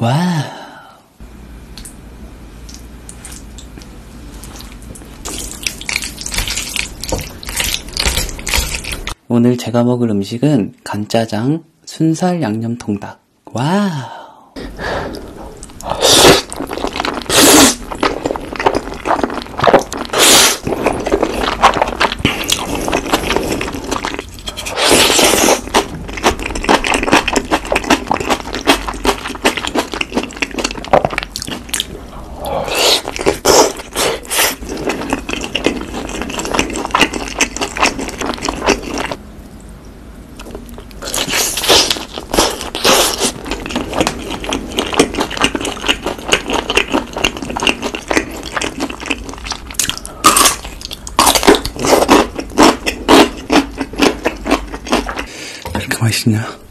와우. 오늘 제가 먹을 음식은 간짜장, 순살 양념 통닭. 와우. 왜 이렇게 맛있냐?